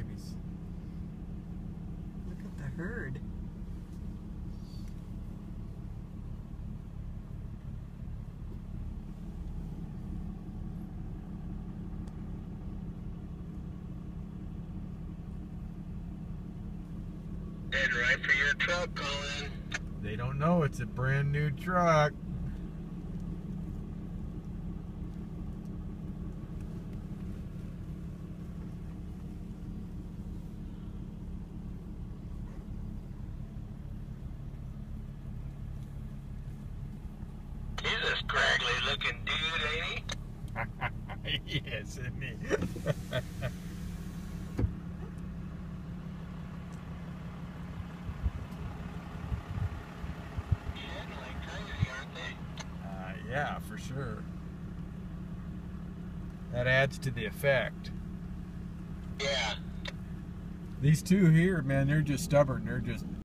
babies. Look at the herd. Head right for your truck, Colin. They don't know it's a brand new truck. He's a scraggly looking dude, ain't he? Yes, isn't he? Shedding like crazy, aren't they? Yeah, for sure. That adds to the effect. Yeah. These two here, man, they're just stubborn. They're just